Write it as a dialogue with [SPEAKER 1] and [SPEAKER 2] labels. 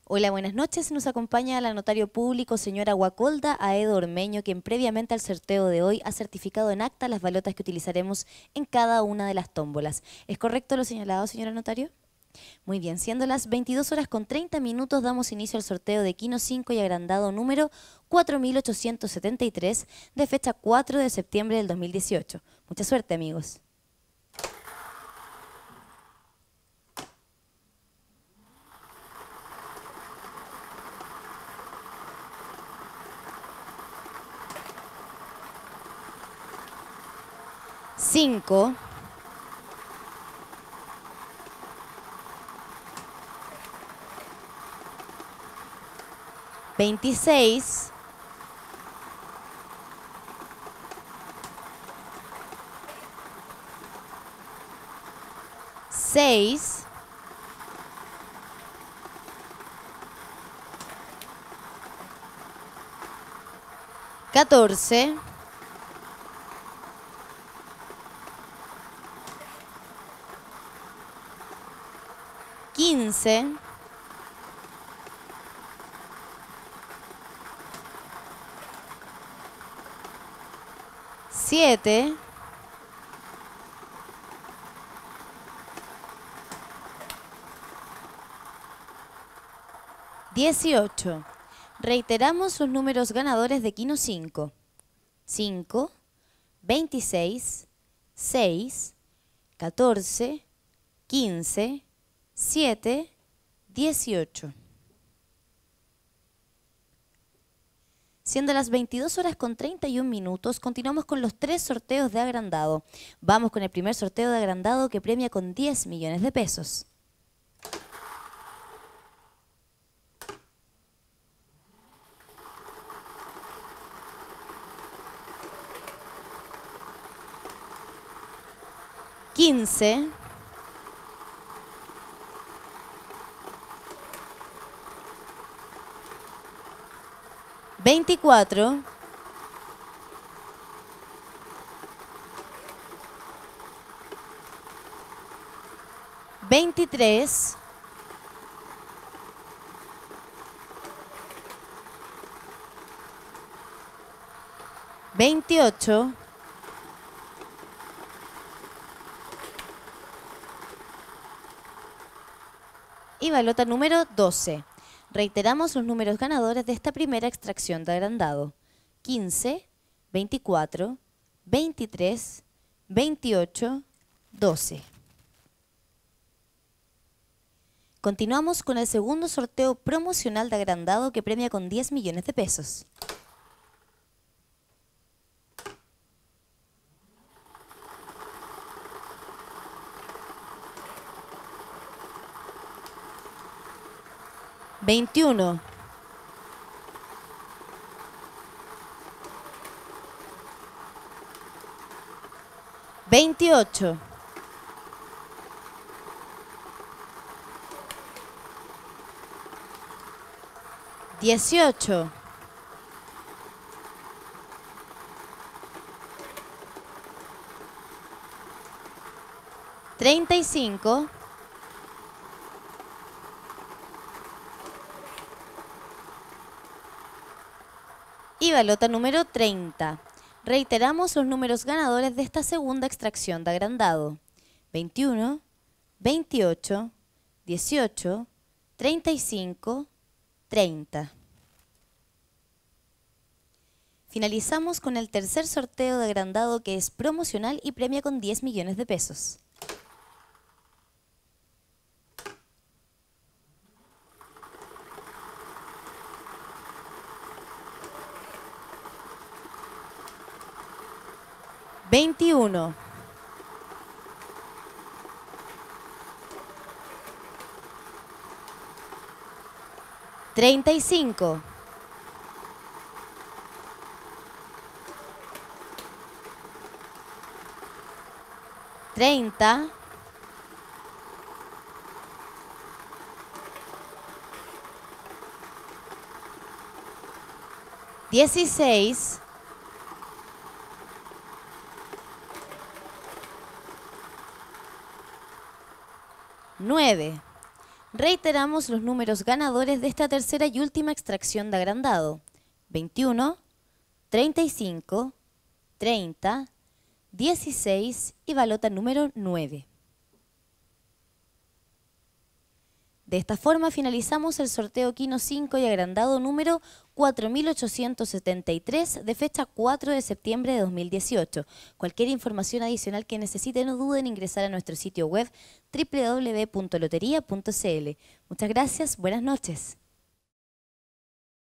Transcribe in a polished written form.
[SPEAKER 1] Hola, buenas noches. Nos acompaña la notario público, señora Guacolda Aedo Ormeño, quien previamente al sorteo de hoy ha certificado en acta las balotas que utilizaremos en cada una de las tómbolas. ¿Es correcto lo señalado, señora notario? Muy bien, siendo las 22:30, damos inicio al sorteo de Quino 5 y agrandado número 4873 de fecha 4 de septiembre del 2018. Mucha suerte, amigos. Cinco, 26, 6, 14, 15, 7, 18. Reiteramos los números ganadores de Quino 5. 5, 26, 6, 14, 15, 7, 18. Siendo las 22:31, continuamos con los 3 sorteos de agrandado. Vamos con el primer sorteo de agrandado que premia con 10 millones de pesos. $15, 24, 23, 28, y balota número 12. Reiteramos los números ganadores de esta primera extracción de agrandado. 15, 24, 23, 28, 12. Continuamos con el segundo sorteo promocional de agrandado que premia con 10 millones de pesos. $21, 28, 18, 35, y balota número 30. Reiteramos los números ganadores de esta segunda extracción de agrandado. 21, 28, 18, 35, 30. Finalizamos con el tercer sorteo de agrandado que es promocional y premia con 10 millones de pesos. $21, 35, 30, 16, 9. Reiteramos los números ganadores de esta tercera y última extracción de agrandado. 21, 35, 30, 16 y balota número 9. De esta forma finalizamos el sorteo Quino 5 y agrandado número 4873 de fecha 4 de septiembre de 2018. Cualquier información adicional que necesite no duden en ingresar a nuestro sitio web www.loteria.cl. Muchas gracias, buenas noches.